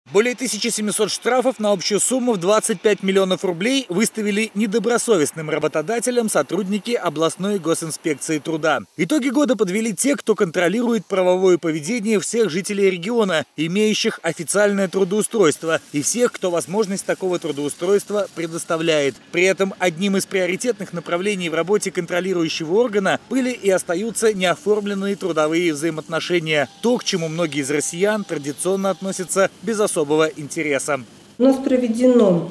Более 1700 штрафов на общую сумму в 25 миллионов рублей выставили недобросовестным работодателям сотрудники областной госинспекции труда. Итоги года подвели те, кто контролирует правовое поведение всех жителей региона, имеющих официальное трудоустройство, и всех, кто возможность такого трудоустройства предоставляет. При этом одним из приоритетных направлений в работе контролирующего органа были и остаются неоформленные трудовые взаимоотношения. То, к чему многие из россиян традиционно относятся без особого интереса. У нас проведено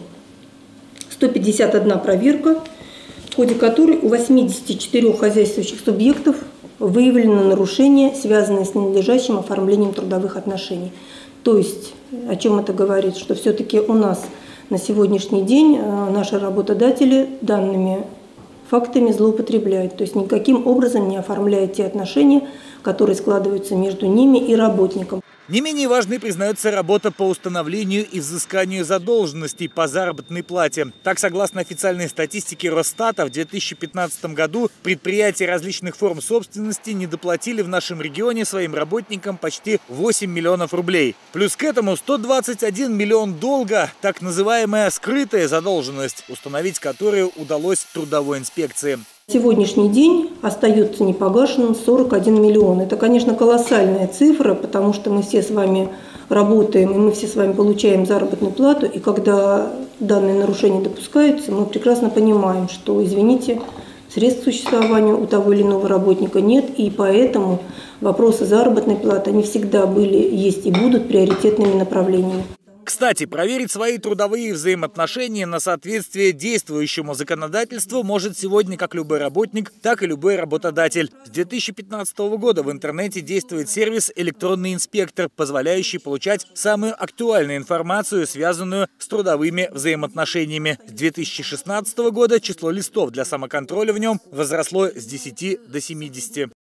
151 проверка, в ходе которой у 84 хозяйствующих субъектов выявлено нарушения, связанные с ненадлежащим оформлением трудовых отношений. То есть, о чем это говорит? Что все-таки у нас на сегодняшний день наши работодатели данными фактами злоупотребляют. То есть никаким образом не оформляют те отношения, которые складываются между ними и работником. Не менее важной признается работа по установлению и взысканию задолженностей по заработной плате. Так, согласно официальной статистике Росстата, в 2015 году предприятия различных форм собственности недоплатили в нашем регионе своим работникам почти 8 миллионов рублей. Плюс к этому 121 миллион долга, так называемая скрытая задолженность, установить которую удалось трудовой инспекции. Сегодняшний день остается непогашенным 41 миллион. Это, конечно, колоссальная цифра, потому что мы все с вами работаем, и мы все с вами получаем заработную плату. И когда данные нарушения допускаются, мы прекрасно понимаем, что, извините, средств к существованию у того или иного работника нет, и поэтому вопросы заработной платы, они всегда были, есть и будут приоритетными направлениями. Кстати, проверить свои трудовые взаимоотношения на соответствие действующему законодательству может сегодня как любой работник, так и любой работодатель. С 2015 года в интернете действует сервис «Электронный инспектор», позволяющий получать самую актуальную информацию, связанную с трудовыми взаимоотношениями. С 2016 года число листов для самоконтроля в нем возросло с 10 до 70.